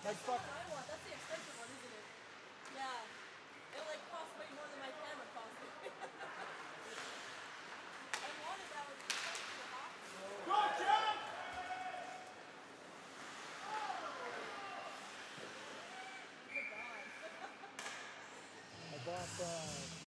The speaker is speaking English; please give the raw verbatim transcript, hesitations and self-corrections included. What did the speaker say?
That's the fuck. one I want. That's the expensive one, isn't it? Yeah. It like costs way more than my camera cost me. I wanted that one. Go, John! Good God. I bought uh